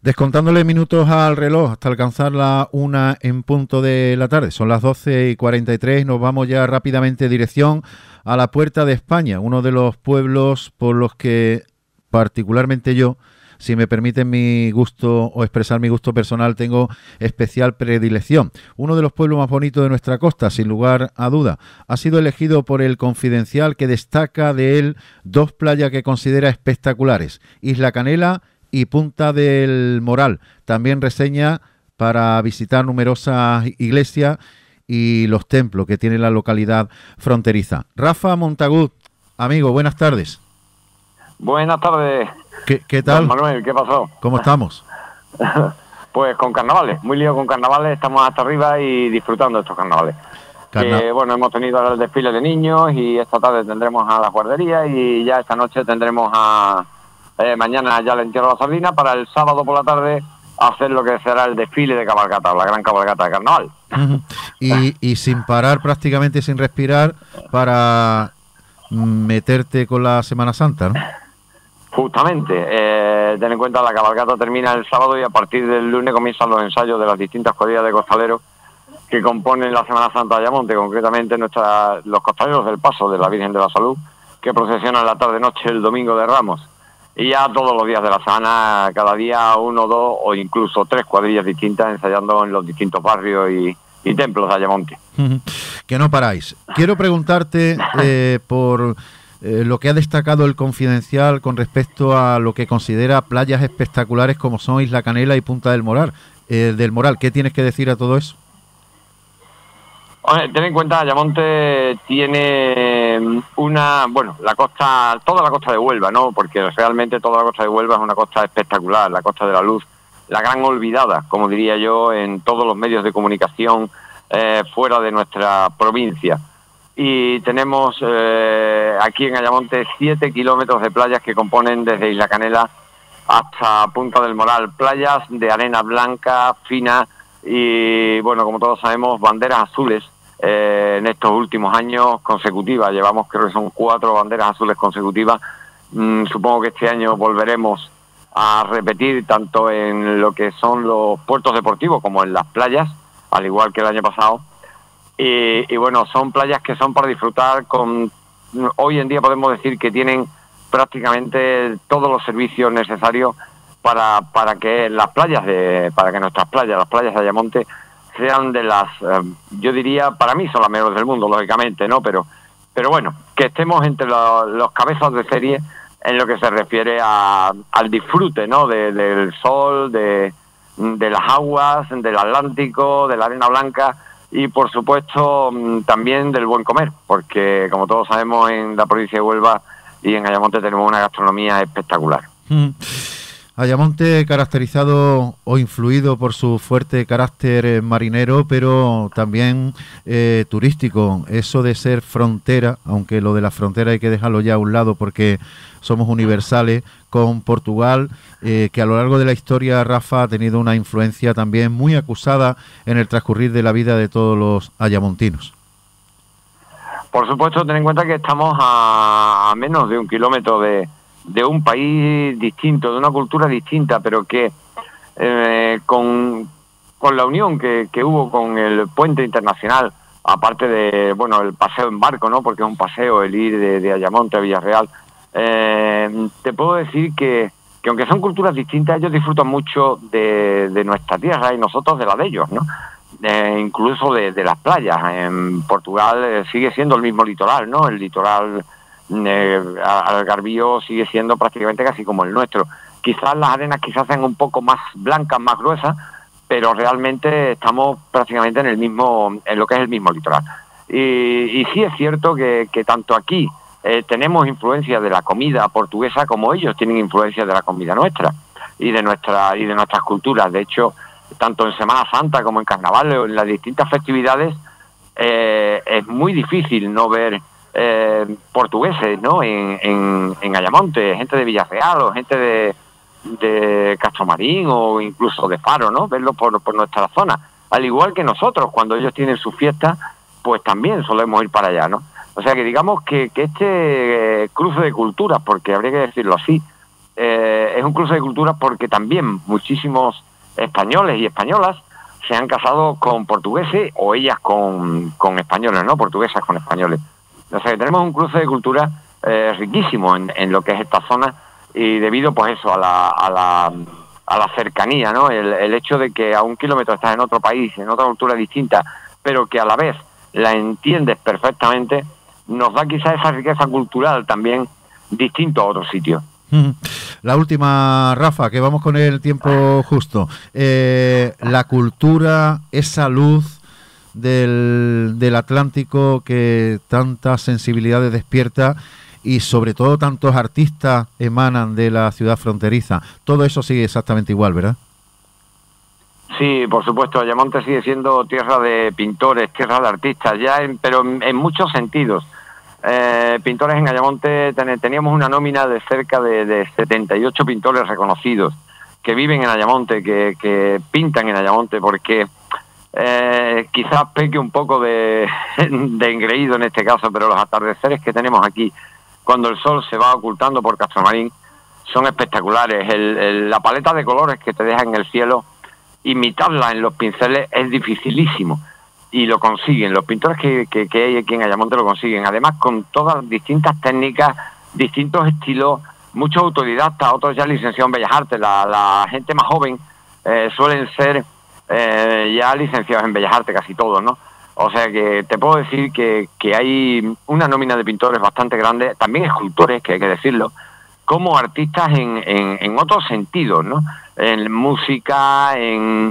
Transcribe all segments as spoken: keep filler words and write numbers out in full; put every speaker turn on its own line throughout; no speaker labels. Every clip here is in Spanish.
Descontándole minutos al reloj hasta alcanzar la una en punto de la tarde. Son las doce y cuarenta y tres. Nos vamos ya rápidamente dirección a la Puerta de España, uno de los pueblos por los que particularmente yo, si me permiten mi gusto o expresar mi gusto personal, tengo especial predilección. Uno de los pueblos más bonitos de nuestra costa, sin lugar a duda. Ha sido elegido por El Confidencial, que destaca de él dos playas que considera espectaculares: Isla Canela y Punta del Moral. También reseña para visitar numerosas iglesias y los templos que tiene la localidad fronteriza. Rafa Montagut, amigo, buenas tardes.
Buenas tardes.
¿Qué, qué tal?
Don Manuel, ¿qué pasó?
¿Cómo estamos?
Pues con carnavales, muy lío con carnavales, estamos hasta arriba y disfrutando de estos carnavales.
Carna...
Que, bueno, hemos tenido ahora el desfile de niños y esta tarde tendremos a la guardería y ya esta noche tendremos a... Eh, mañana ya le entierro la sardina para el sábado por la tarde hacer lo que será el desfile de cabalgata, la gran cabalgata de carnaval.
Uh-huh. y, y sin parar, prácticamente sin respirar, para meterte con la Semana Santa, ¿no?
Justamente, eh, ten en cuenta la cabalgata termina el sábado y a partir del lunes comienzan los ensayos de las distintas cuadrillas de costaleros que componen la Semana Santa de Ayamonte, concretamente nuestra, los costaleros del Paso de la Virgen de la Salud, que procesionan la tarde-noche el domingo de Ramos. Y ya todos los días de la semana, cada día uno, dos o incluso tres cuadrillas distintas ensayando en los distintos barrios y, y templos de Ayamonte.
Que no paráis. Quiero preguntarte eh, por eh, lo que ha destacado El Confidencial con respecto a lo que considera playas espectaculares como son Isla Canela y Punta del Moral. Eh, del Moral, ¿qué tienes que decir a todo eso?
Oye, ten en cuenta, Ayamonte tiene una, bueno, la costa, toda la costa de Huelva, ¿no? Porque realmente toda la costa de Huelva es una costa espectacular, la Costa de la Luz, la gran olvidada, como diría yo, en todos los medios de comunicación eh, fuera de nuestra provincia. Y tenemos eh, aquí en Ayamonte siete kilómetros de playas que componen desde Isla Canela hasta Punta del Moral, playas de arena blanca, fina y, bueno, como todos sabemos, banderas azules. Eh, en estos últimos años consecutivas, llevamos creo que son cuatro banderas azules consecutivas. Mm, supongo que este año volveremos a repetir tanto en lo que son los puertos deportivos como en las playas, al igual que el año pasado. Y, y bueno, son playas que son para disfrutar con... Hoy en día podemos decir que tienen prácticamente todos los servicios necesarios para, para que las playas de, para que nuestras playas, las playas de Ayamonte, sean de las, eh, yo diría, para mí son las mejores del mundo, lógicamente, ¿no? Pero, pero bueno, que estemos entre lo, los cabezas de serie en lo que se refiere a, al disfrute, ¿no? De, del sol, de, de las aguas, del Atlántico, de la arena blanca y, por supuesto, también del buen comer, porque, como todos sabemos, en la provincia de Huelva y en Ayamonte tenemos una gastronomía espectacular.
Mm. Ayamonte caracterizado o influido por su fuerte carácter eh, marinero, pero también eh, turístico. Eso de ser frontera, aunque lo de la frontera hay que dejarlo ya a un lado porque somos universales, con Portugal, eh, que a lo largo de la historia, Rafa, ha tenido una influencia también muy acusada en el transcurrir de la vida de todos los ayamontinos.
Por supuesto, ten en cuenta que estamos a, a menos de un kilómetro de... de un país distinto, de una cultura distinta, pero que eh, con, con la unión que, que hubo con el puente internacional, aparte de, bueno, el paseo en barco, ¿no? Porque es un paseo el ir de, de Ayamonte a Villarreal, eh, te puedo decir que, que aunque son culturas distintas, ellos disfrutan mucho de, de nuestra tierra y nosotros de la de ellos, ¿no? Eh, incluso de, de las playas. En Portugal eh, sigue siendo el mismo litoral, ¿no? El litoral Eh, Algarvío sigue siendo prácticamente casi como el nuestro. Quizás las arenas quizás sean un poco más blancas, más gruesas, pero realmente estamos prácticamente en el mismo, en lo que es el mismo litoral. Y, y sí es cierto que, que tanto aquí eh, tenemos influencia de la comida portuguesa como ellos tienen influencia de la comida nuestra y de nuestra y de nuestras culturas. De hecho, tanto en Semana Santa como en Carnaval o en las distintas festividades eh, es muy difícil no ver Eh, portugueses, ¿no? En, en, en Ayamonte, gente de Villarreal o gente de, de Castromarín o incluso de Faro, ¿no? Verlo por, por nuestra zona. Al igual que nosotros, cuando ellos tienen sus fiestas, pues también solemos ir para allá, ¿no? O sea que digamos que, que este eh, cruce de culturas, porque habría que decirlo así, eh, es un cruce de culturas porque también muchísimos españoles y españolas se han casado con portugueses o ellas con, con españoles, ¿no? Portuguesas con españoles. O sea que tenemos un cruce de culturas eh, riquísimo en, en lo que es esta zona, y debido pues eso a la, a la, a la cercanía, ¿no? El, el hecho de que a un kilómetro estás en otro país, en otra cultura distinta, pero que a la vez la entiendes perfectamente, nos da quizás esa riqueza cultural también distinto a otros sitios.
La última, Rafa, que vamos con el tiempo justo. Eh, la cultura, esa luz del, del Atlántico que tantas sensibilidades despierta y sobre todo tantos artistas emanan de la ciudad fronteriza, todo eso sigue exactamente igual, ¿verdad?
Sí, por supuesto, Ayamonte sigue siendo tierra de pintores, tierra de artistas, ya en, pero en, en muchos sentidos. Eh, pintores en Ayamonte, ten, teníamos una nómina de cerca de, de setenta y ocho pintores reconocidos que viven en Ayamonte, que, que pintan en Ayamonte, porque eh, quizás peque un poco de, de engreído en este caso, pero los atardeceres que tenemos aquí, cuando el sol se va ocultando por Castromarín, son espectaculares. El, el, la paleta de colores que te deja en el cielo, imitarla en los pinceles es dificilísimo. Y lo consiguen, los pintores que, que, que hay aquí en Ayamonte lo consiguen, además con todas distintas técnicas, distintos estilos, muchos autodidactas, otros ya licenciados en Bellas Artes. La, la gente más joven eh, suelen ser eh, ya licenciados en Bellas Artes, casi todos, ¿no? O sea que te puedo decir que, que hay una nómina de pintores bastante grande, también escultores, que hay que decirlo, como artistas en, en, en otros sentidos, ¿no? En música, en...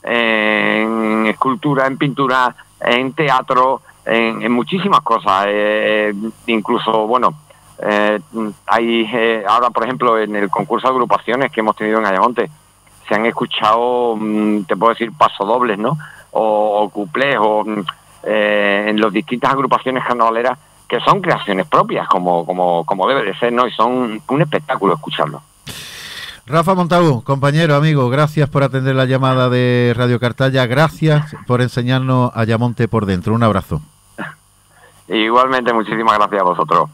en escultura, en pintura, en teatro, en, en muchísimas cosas, eh, incluso, bueno, eh, hay eh, ahora, por ejemplo, en el concurso de agrupaciones que hemos tenido en Ayamonte, se han escuchado, te puedo decir, pasodobles, ¿no? O, o cuplés, o eh, en las distintas agrupaciones carnavaleras, que son creaciones propias, como, como, como debe de ser, ¿no? Y son un espectáculo escucharlo.
Rafa Montagu, compañero, amigo, gracias por atender la llamada de Radio Cartaya, gracias por enseñarnos Ayamonte por dentro. Un abrazo.
Igualmente, muchísimas gracias a vosotros.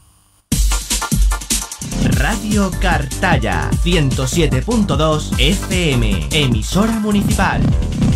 Radio Cartaya, ciento siete punto dos F M, emisora municipal.